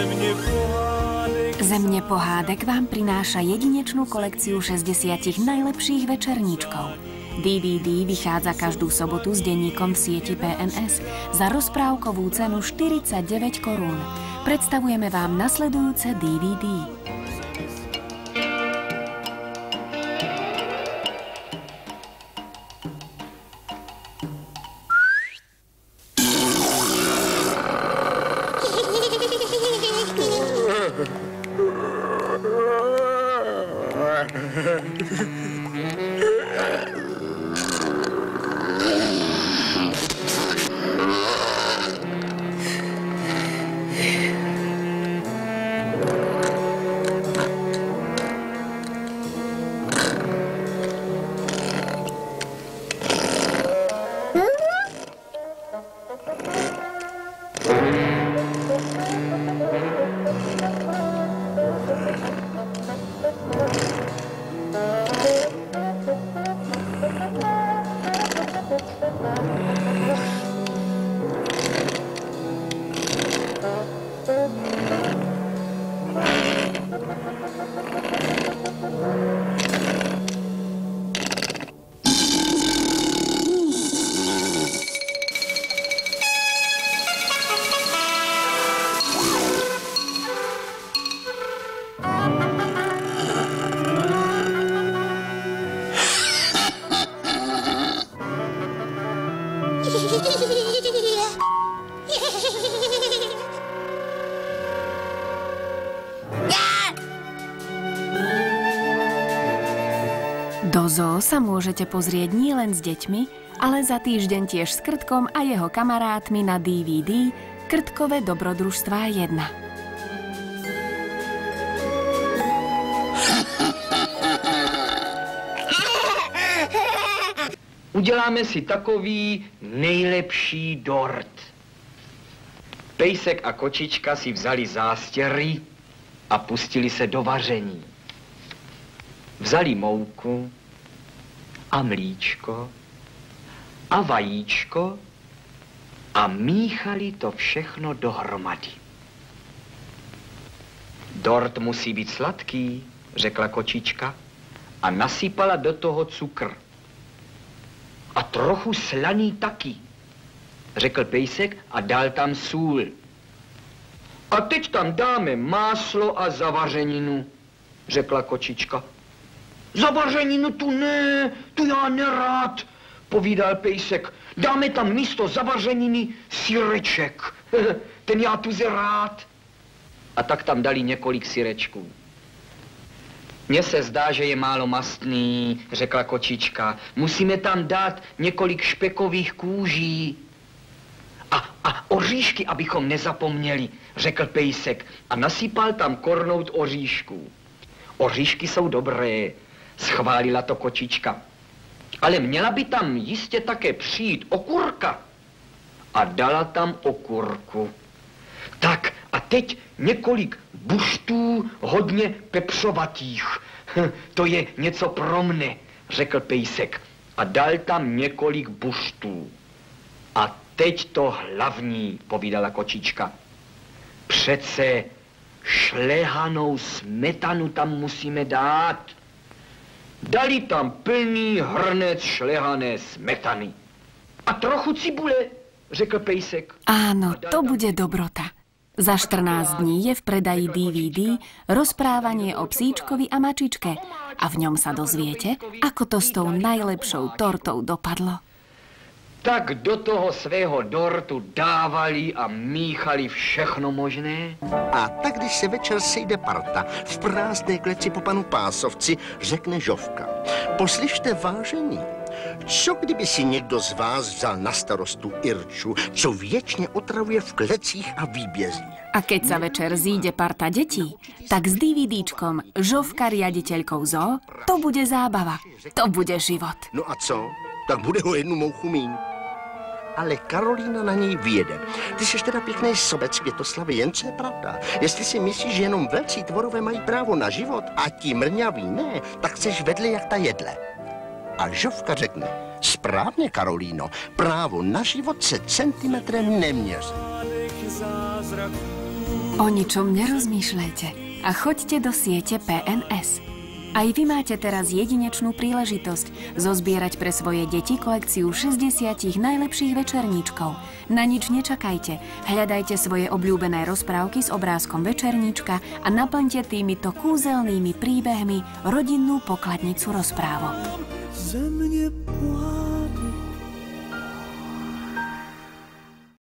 Země pohádek vám prináša jedinečnú kolekciu 60 najlepších večerníčkov. DVD vychádza každú sobotu s denníkom v sieti PNS za rozprávkovú cenu 49 korún. Predstavujeme vám nasledujúce DVD. Do zoo sa môžete pozrieť nielen s deťmi, ale za týždeň tiež s Krtkom a jeho kamarátmi na DVD Krtkové dobrodružstvá 1. Uděláme si takový nejlepší dort. Pejsek a kočička si vzali zástěry a pustili se do vaření. Vzali mouku a mlíčko a vajíčko a míchali to všechno dohromady. Dort musí být sladký, řekla kočička a nasypala do toho cukr. A trochu slaný taky, řekl pejsek a dal tam sůl. A teď tam dáme máslo a zavařeninu, řekla kočička. Zavařeninu tu ne, tu já nerád, povídal pejsek. Dáme tam místo zavařeniny syreček, ten já tuze rád. A tak tam dali několik syrečků. Mně se zdá, že je málo mastný, řekla kočička. Musíme tam dát několik špekových kůží. A oříšky, abychom nezapomněli, řekl pejsek a nasypal tam kornout oříšků. Oříšky jsou dobré, schválila to kočička. Ale měla by tam jistě také přijít okurka. A dala tam okurku. Tak a teď několik buštů hodně pepřovatých. To je něco pro mne, řekl pejsek. A dal tam několik buštů. A teď to hlavní, povídala kočička. Přece šlehanou smetanu tam musíme dát. Dali tam plný hrnec šlehané smetany. A trochu cibule, řekl pejsek. Áno, to bude dobrota. Za 14 dní je v predaji DVD rozprávanie o psíčkovi a mačičke a v ňom sa dozviete, ako to s tou najlepšou tortou dopadlo. Tak do toho svého dortu dávali a míchali všechno možné. A tak, když se večer sejde parta v prázdné kleci po panu Pásovci, řekne Žovka. Poslyšte, vážení, co kdyby si někdo z vás vzal na starostu Irču, co věčně otravuje v klecích a výbězích? A keď sa večer zíde parta detí, tak s DVDčkom Žovka riaditeľkou zoo, to bude zábava, to bude život. No a co? Tak bude o jednu mouchu míň. Ale Karolína na něj vyjede. Ty jsi teda pěkný sobec Květoslavy, jen co je pravda. Jestli si myslíš, že jenom velcí tvorové mají právo na život a ti mrňaví ne, tak chceš vedle jak ta jedle. A Žovka řekne, správně, Karolíno, právo na život se centimetrem neměří. O ničom nerozmýšľajte a choďte do siete PNS. Aj vy máte teraz jedinečnú príležitosť zozbierať pre svoje deti kolekciu 60 najlepších večerníčkov. Na nič nečakajte, hľadajte svoje obľúbené rozprávky s obrázkom večerníčka a naplňte týmito kúzelnými príbehmi rodinnú pokladnicu rozprávok.